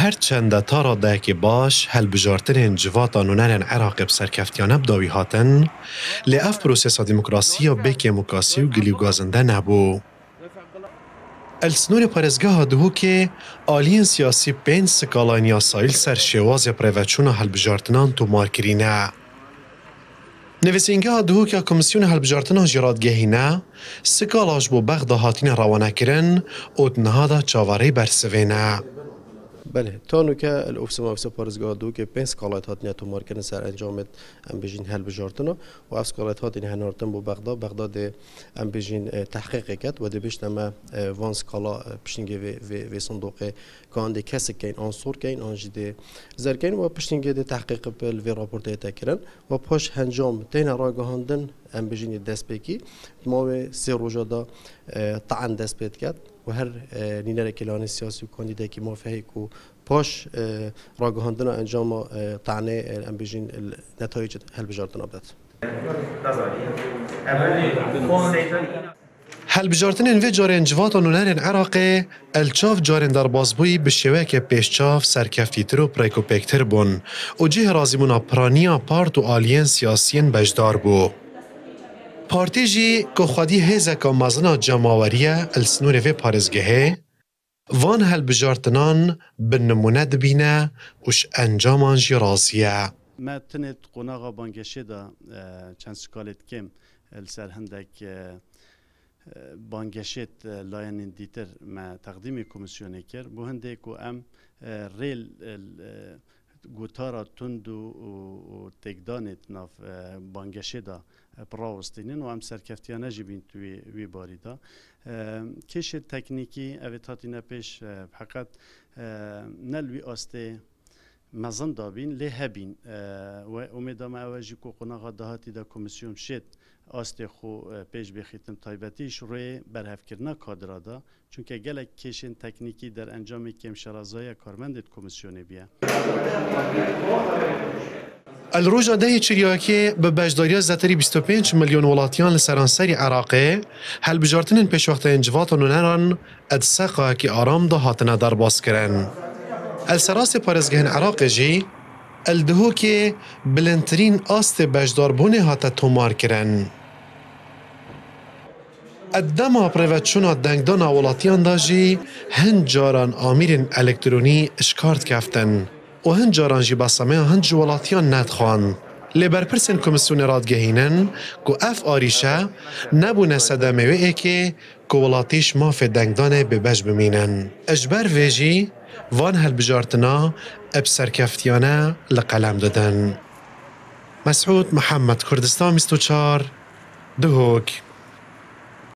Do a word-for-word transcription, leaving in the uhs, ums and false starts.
هرچند تارا داکی باش هلبجارتن جواتان و نرن عراق بسرکفتیانه بداوی هاتن لی اف پروسیسا دموکراسی و بیکی مکاسی و گلیو گازنده نبو. السنور پارزگاه دهو که آلین سیاسی پین سکالان یاسایل سر شواز پریوچون هلبجارتنان تو مارکرینه. نویسینگاه دهو که کمیسیون هلبجارتنان جرادگهی نه سکالاش بو بغد هاتین روانه کرن و تنهادا چاواری برسوینه. بله تانو که الافس مافس پارزگاه دو که پنج سکالات هات نیاتو مارکن سر انجامت ام بجین هل بجارتنا و اف سکالات هات این هنارتن بو بغداد بغداد ام بجین تحقیق کرد و دبیش نما وان سکالا پشتینگی و و صندوق کاندی کسی کین عنصر کین آنجده زرکین و پشتینگی ده تحقیق بل و راپورته تکرن و پاش هنجام تین راگهاندن ام بجین دست بکی ما سه روزا دا طعن دست بید کرد و هر نینر کلان سیاسی و کاندیدای که موافقه کو پاش راگهاندن انجام طعنه ام بجین نتایج هلبجارتن آبدت. هلبجارتن وی جارن جواتان و نرن عراقی الچاف جارن در بازبوی به شوک پیشچاف سرکفتی تر و پریکوپکتر بون و جه رازیمونا پرانیا پارت و آلین سیاسین بجدار بو. پارتی جی که خودی هزکا مزنا جماوریه السنور وی پارزگهه وان هلبجارتنان بنمونه دبینه وش انجامان جی رازیه. ما تنت قناغا بانگشه دا چند سکالت کم السر هندک بانگشت لاین دیتر ما تقدیم کمیسیونه کر بو هندک و ام ریل گوتارا تند و تکدانت ناف بانگشه دا براوستینن و ام سرکفتیانه جبین توی وی باری دا کش تکنیکی اویتاتینا پیش حقیقت نلوی آسته مزن دابین لی هبین و امیدام اوجی که قناغا دهاتی دا کمیسیون شد آسته خو پیش بخیتن تایبتیش روی برهف کرنا کادرا دا چونکه گلک کشن تکنیکی در انجام کم شرازای کارمندت کمیسیونه بیا. الروجا ده چریاکی به بجداریا زتری بیست و پنج میلیون ولاتیان لسرانسری عراقی هلبجارتنین پیشوقت انجوات و نران ادساقا که آرام ده هاتنا در باز کرن. السراس پارزگهن عراقی جی الدهو که بلندترین آست بجدار بونه هاتا تومار کرن. الدما پریوچونا دنگدانا ولاتیان دا جی هند جاران آمیرین الکترونی اشکارت کفتن و هند جاران جی باسمه هند جوالاتیان ندخوان. لبرپرسن کمیسیون رادگهینن که اف آریشه نبونه صدمه وی که کولاتیش ماف دنگدانه به بج بمینن. اجبر ویجی وان هلبجارتنا ابسرکفتیانه لقلم دادن. مسعود محمد کردستان بیست و چهار دهوک